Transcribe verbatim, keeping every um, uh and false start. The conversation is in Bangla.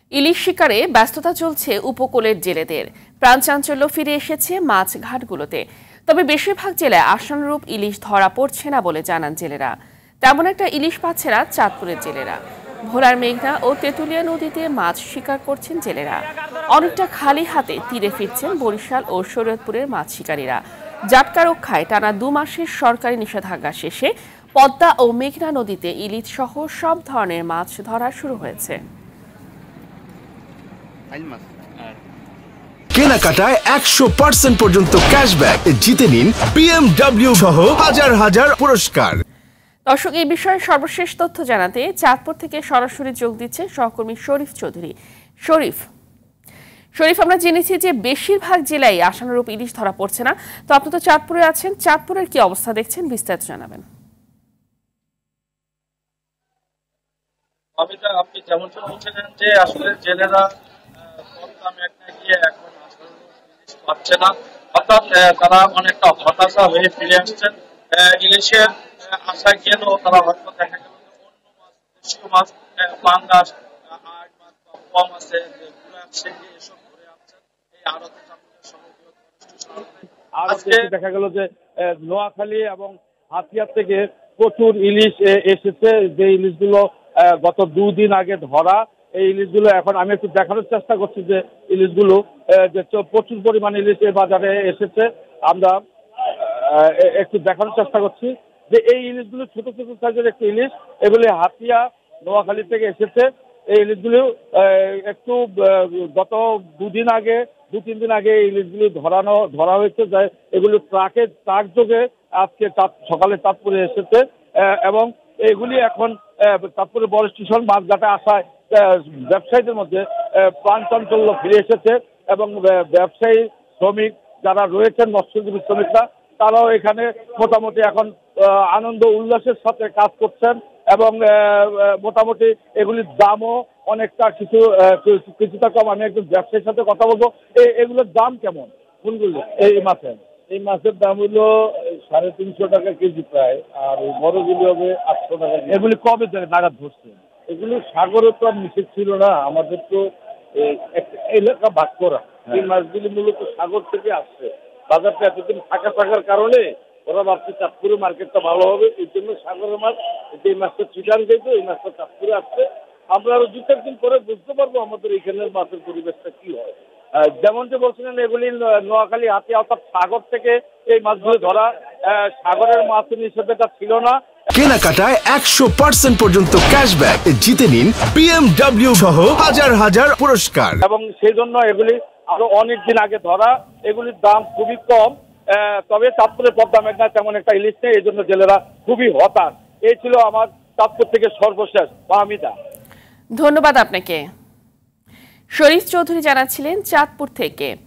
ইলিশ শিকারে ব্যস্ততা চলছে উপকূলের জেলেদের। প্রাণচাঞ্চল্য ফিরে এসেছে মাছ ঘাটগুলোতে। তবে বেশিরভাগ জেলায় আশানুরূপ ইলিশ ধরা পড়ছে না বলে জানান জেলেরা। তেমন একটা ইলিশ পাচ্ছে না চাঁদপুরের জেলেরা। ভোলার মেঘনা ও তেঁতুলিয়া নদীতে মাছ শিকার করছেন জেলেরা। অনেকটা খালি হাতে তীরে ফিরছেন বরিশাল ও শরীয়তপুরের মাছ শিকারীরা। জাটকা রক্ষায় টানা দু মাসের সরকারি নিষেধাজ্ঞা শেষে পদ্মা ও মেঘনা নদীতে ইলিশ সহ সব ধরনের মাছ ধরা শুরু হয়েছে। কেনাকাটায় একশো পার্সেন্ট পর্যন্ত ক্যাশব্যাক জিতে নিন বিএমডব্লিউ সহ হাজার হাজার পুরস্কার। দর্শক, এই বিষয়ে সর্বশেষ তথ্য জানাতে চাঁদপুর থেকে সরাসরি যোগ দিচ্ছে সহকর্মী শরীফ চৌধুরী। শরীফ শরীফ আমরা জেনেছি যে বেশিরভাগ জেলায় আশানুরূপ ইলিশ ধরা পড়ছে না। তো আপনি তো চাঁদপুরে আছেন, চাঁদপুরের কি অবস্থা দেখছেন, বিস্তারিত জানাবেন। আপনি যেমন বলছিলেন যে আসলে জেলেরা এখন পাচ্ছে না, অর্থাৎ তারা অনেকটা হতাশা হয়ে ফিরে আসছেন। ইলিশের আশা গেলেও তারা হয়তো দেখা গেল অন্য মাছ, দেশীয় মাছ, পাঙ্গাস, আট মাছ কম আছে, এসব ধরে আসছেন এই আড়তে আজকে দেখা গেল যে নোয়াখালী এবং হাতিয়ার থেকে প্রচুর ইলিশ এসেছে, যে ইলিশগুলো গত দুদিন আগে ধরা। এই ইলিশগুলো এখন আমি একটু দেখানোর চেষ্টা করছি যে ইলিশগুলো যে প্রচুর পরিমাণ ইলিশ বাজারে এসেছে। আমরা একটু দেখানোর চেষ্টা করছি যে এই ইলিশগুলো ছোট ছোট সাইজের একটু ইলিশ, এগুলি হাতিয়া নোয়াখালী থেকে এসেছে। এই ইলিশগুলো একটু গত দুদিন আগে দু তিন দিন আগে এই ইলিশগুলো ধরানো ধরা হয়েছে, যে এগুলো ট্রাকে ট্রাক যোগে আজকে সকালে চাঁদপুরে এসেছে এবং এগুলি এখন চাঁদপুরের বড় স্টেশন মাছঘাটে আসায় ব্যবসায়ীদের মধ্যে প্রাণ চাঞ্চল্য ফিরে এসেছে এবং ব্যবসায়ী শ্রমিক যারা রয়েছেন মৎস্যজীবী শ্রমিকরা তারাও এখানে মোটামুটি এখন আনন্দ উল্লাসের সাথে কাজ করছেন এবং মোটামুটি এগুলির দামও অনেকটা কিছু কিছুটা কম। আমি একজন ব্যবসায়ীর সাথে কথা বলবো, এগুলোর দাম কেমন কোনগুলো এই মাছের? এই মাছের দাম হলো সাড়ে তিনশো টাকা কেজি প্রায়, আর ওই বড়গুলি হবে আটশো টাকা। এগুলি কবে নাগাদ ধরছে? এগুলি সাগরে তো আর নিষেধ ছিল না, আমাদের তো একটা এলাকা ভাগ করা। এই মাছগুলি মূলত সাগর থেকে আসছে, বাজারটা এতদিন ফাঁকা থাকার কারণে ওরা ভাবছে চাঁদপুরে মার্কেটটা ভালো হবে, এই জন্য সাগরের মাছ এই মাছটা চিটান যেত, এই মাছটা চাঁদপুরে আসছে। আমরা আরো দু চার দিন পরে বুঝতে পারবো আমাদের এখানের মাছের পরিবেশটা কি হয়। যেমন যে বলছিলেন এগুলি নোয়াখালী হাতিয়া অর্থাৎ সাগর থেকে এই মাছগুলো ধরা, সাগরের মাছ নিষেধাজ্ঞা ছিল না। কেনাকাটায় একশো পার্সেন্ট পর্যন্ত ক্যাশব্যাক জিতে নিন বিএমডব্লিউ সহ হাজার হাজার পুরস্কার। এবং সেই জন্য এগুলি আরো অনেক দিন আগে ধরা, এগুলির দাম খুবই কম। তবে চাঁদপুরের পদ্মা মেঘনা তেমন একটা ইলিশ নেই, এই জন্য জেলেরা খুবই হতাশ। এই ছিল আমার চাঁদপুর থেকে সর্বশেষ। মাহমিদা, ধন্যবাদ আপনাকে। শরীফ চৌধুরী জানাচ্ছিলেন চাঁদপুর থেকে।